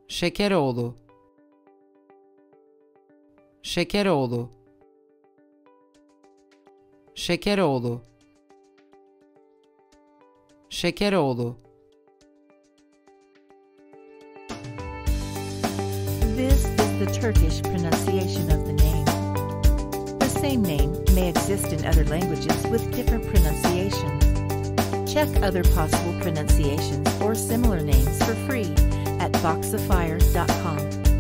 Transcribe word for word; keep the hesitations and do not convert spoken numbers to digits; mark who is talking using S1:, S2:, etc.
S1: Şekeroğlu, Şekeroğlu, Şekeroğlu, Şekeroğlu.
S2: This is the Turkish pronunciation of the name. The same name may exist in other languages with different pronunciations. Check other possible pronunciations or similar names for free at voxifier dot com.